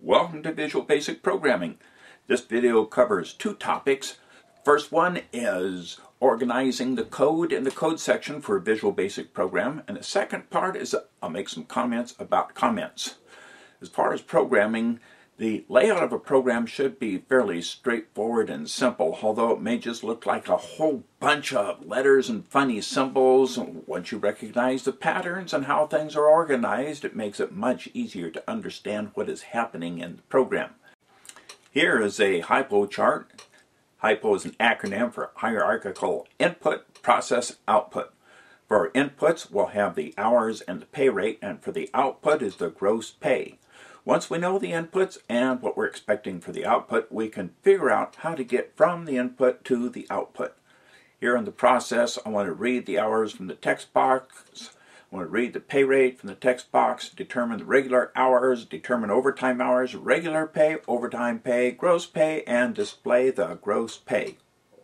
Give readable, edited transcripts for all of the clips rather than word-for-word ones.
Welcome to Visual Basic Programming. This video covers two topics. First one is organizing the code in the code section for a Visual Basic program, and the second part is I'll make some comments about comments. As far as programming, the layout of a program should be fairly straightforward and simple, although it may just look like a whole bunch of letters and funny symbols. Once you recognize the patterns and how things are organized, it makes it much easier to understand what is happening in the program. Here is a hypo chart. Hypo is an acronym for hierarchical input, process, output. For our inputs, we'll have the hours and the pay rate, and for the output is the gross pay. Once we know the inputs and what we're expecting for the output, we can figure out how to get from the input to the output. Here in the process, I want to read the hours from the text box. I want to read the pay rate from the text box, determine the regular hours, determine overtime hours, regular pay, overtime pay, gross pay, and display the gross pay.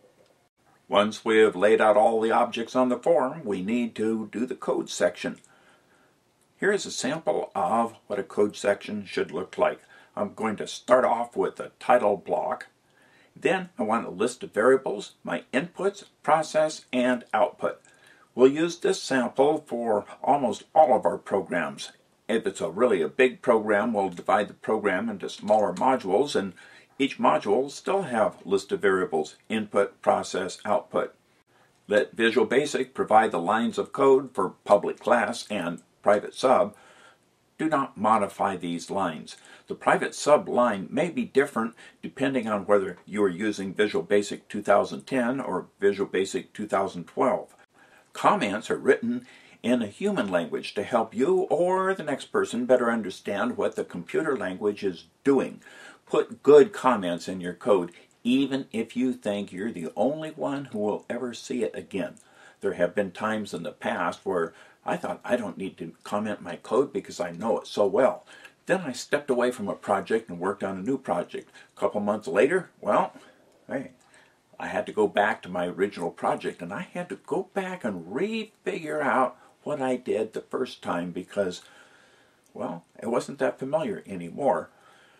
Once we have laid out all the objects on the form, we need to do the code section. Here is a sample of what a code section should look like. I'm going to start off with a title block. Then I want a list of variables, my inputs, process, and output. We'll use this sample for almost all of our programs. If it's really a big program, we'll divide the program into smaller modules, and each module will still have a list of variables, input, process, output. Let Visual Basic provide the lines of code for public class and private sub. Do not modify these lines. The private sub line may be different depending on whether you are using Visual Basic 2010 or Visual Basic 2012. Comments are written in a human language to help you or the next person better understand what the computer language is doing. Put good comments in your code, even if you think you're the only one who will ever see it again. There have been times in the past where I thought I don't need to comment my code because I know it so well. Then I stepped away from a project and worked on a new project. A couple months later, well, hey, I had to go back to my original project, and I had to go back and re-figure out what I did the first time because, well, it wasn't that familiar anymore.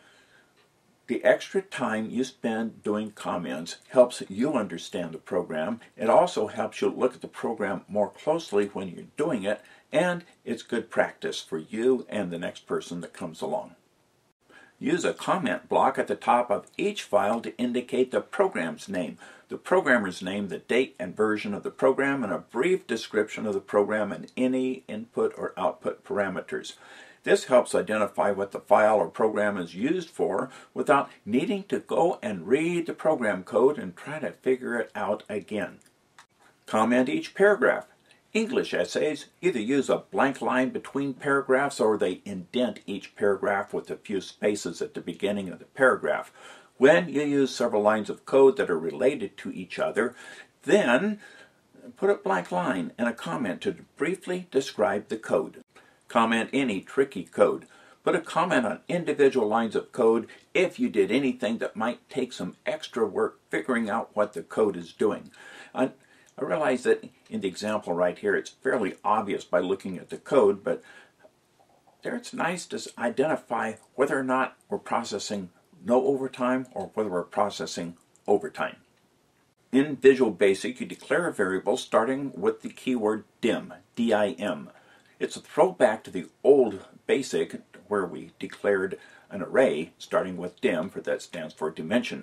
The extra time you spend doing comments helps you understand the program. It also helps you look at the program more closely when you're doing it, and it's good practice for you and the next person that comes along. Use a comment block at the top of each file to indicate the program's name, the programmer's name, the date and version of the program, and a brief description of the program and any input or output parameters. This helps identify what the file or program is used for without needing to go and read the program code and try to figure it out again. Comment each paragraph. English essays either use a blank line between paragraphs or they indent each paragraph with a few spaces at the beginning of the paragraph. When you use several lines of code that are related to each other, then put a blank line and a comment to briefly describe the code. Comment any tricky code. Put a comment on individual lines of code if you did anything that might take some extra work figuring out what the code is doing. I realize that in the example right here it's fairly obvious by looking at the code, but there it's nice to identify whether or not we're processing no overtime or whether we're processing overtime. In Visual Basic, you declare a variable starting with the keyword dim, D-I-M. It's a throwback to the old BASIC where we declared an array starting with dim, for that stands for dimension.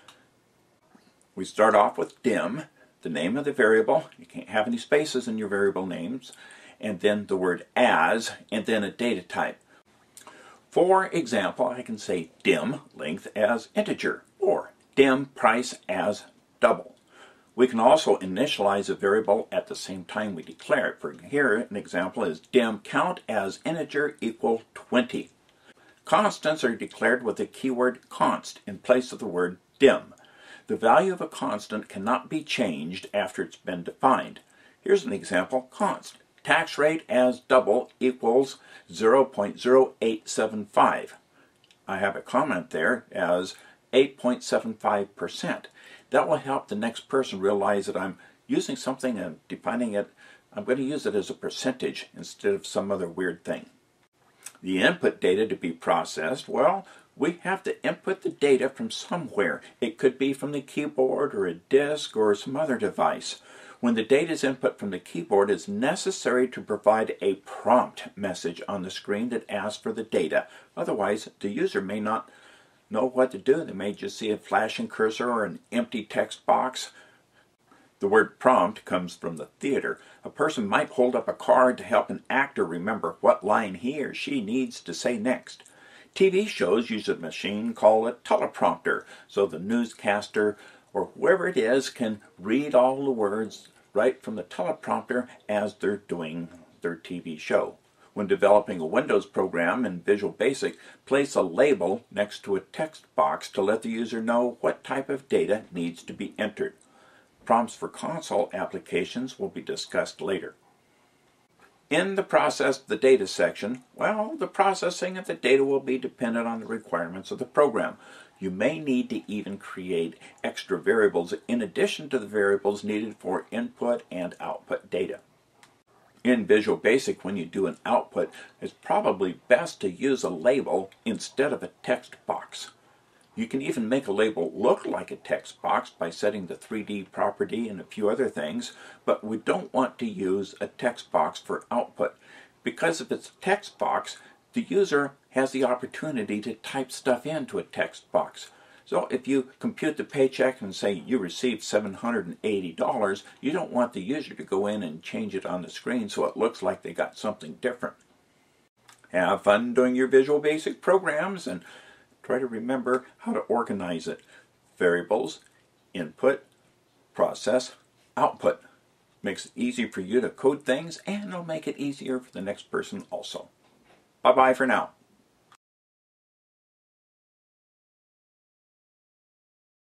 We start off with dim, the name of the variable. You can't have any spaces in your variable names, and then the word as, and then a data type. For example, I can say dim length as integer or dim price as double. We can also initialize a variable at the same time we declare it. For here, an example is dim count as integer equal 20. Constants are declared with the keyword const in place of the word dim. The value of a constant cannot be changed after it's been defined. Here's an example, const. Tax rate as double equals 0.0875. I have a comment there as 8.75%. That will help the next person realize that I'm using something and defining it. I'm going to use it as a percentage instead of some other weird thing. The input data to be processed, well, we have to input the data from somewhere. It could be from the keyboard or a disk or some other device. When the data is input from the keyboard, it's necessary to provide a prompt message on the screen that asks for the data. Otherwise, the user may not know what to do. They may just see a flashing cursor or an empty text box. The word prompt comes from the theater. A person might hold up a card to help an actor remember what line he or she needs to say next. TV shows use a machine called a teleprompter, so the newscaster or whoever it is can read all the words right from the teleprompter as they're doing their TV show. When developing a Windows program in Visual Basic, place a label next to a text box to let the user know what type of data needs to be entered. Prompts for console applications will be discussed later. In the process of the data section, well, the processing of the data will be dependent on the requirements of the program. You may need to even create extra variables in addition to the variables needed for input and output data. In Visual Basic, when you do an output, it's probably best to use a label instead of a text box. You can even make a label look like a text box by setting the 3D property and a few other things, but we don't want to use a text box for output. Because if it's a text box, the user has the opportunity to type stuff into a text box. So if you compute the paycheck and say you received $780, you don't want the user to go in and change it on the screen so it looks like they got something different. Have fun doing your Visual Basic programs and try to remember how to organize it. Variables, input, process, output. Makes it easy for you to code things, and it'll make it easier for the next person also. Bye-bye for now.